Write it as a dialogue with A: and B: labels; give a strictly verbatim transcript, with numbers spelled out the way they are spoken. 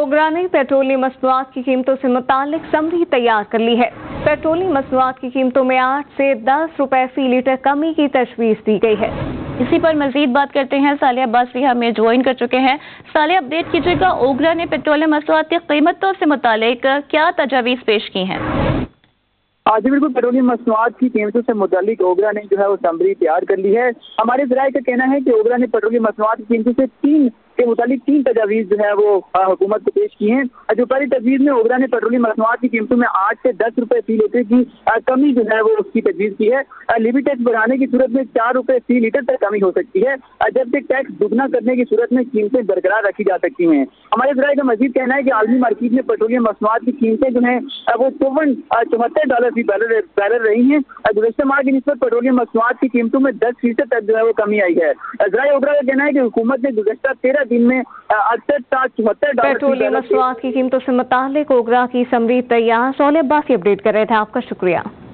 A: ओगरा ने पेट्रोलियम मसनूआत की कीमतों से मुतालिक समरी तैयार कर ली है। पेट्रोलियम मसनूआत की कीमतों में आठ से दस रुपए फी लीटर कमी की तजवीज़ दी गई है।
B: इसी पर मजीद बात करते हैं। सालिया अब्बास भी हमें ज्वाइन कर चुके हैं। सालिया, अपडेट कीजिएगा, ओगरा ने पेट्रोलियम मसनूआत की कीमतों से मुतालिक क्या तजावीज़ पेश की हैं?
C: जी बिल्कुल, पेट्रोलियम मसनूआत की कीमतों से मुतालिक ओगरा ने जो है वो समरी तैयार कर ली है। हमारे ज़राए का कहना है कि ओगरा ने पेट्रोलियम मसनूआत की कीमतों से तीन के मुतालिक तीन तजावीज़ जो है वो हुकूमत को पेश की हैं। जो पहली तजवीज़ में ओगरा ने पेट्रोलियम मसनूआत की कीमतों में आठ से दस रुपए फी लीटर की कमी जो है वो उसकी तजवीज़ की है। लिवी टैक्स बढ़ाने की सूरत में चार रुपए फी लीटर तक कमी हो सकती है, जबकि टैक्स दुगना करने की सूरत में कीमतें बरकरार रखी जा सकती हैं। हमारे ज़राए का मजीद कहना है कि आलमी मार्केट में पेट्रोलियम मसनूआत की कीमतें जो हैं वो चौवन चौहत्तर डॉलर फी बैरल बैरल रही हैं। गुज़श्ता माह की निस्बत पेट्रोलियम मसनूआत की कीमतों में दस फीसद तक जो है वो कमी आई है। ज़राए ओगरा का कहना है कि हुकूमत ने गुज़श्ता तेरह दिन में अड़सठ चौहत्तर डॉलर
A: पेट्रोलियम मसनूआत की कीमतों से मुतालिक ओगरा की समरी तैयार। सालिया अब्बास अपडेट कर रहे थे। आपका शुक्रिया।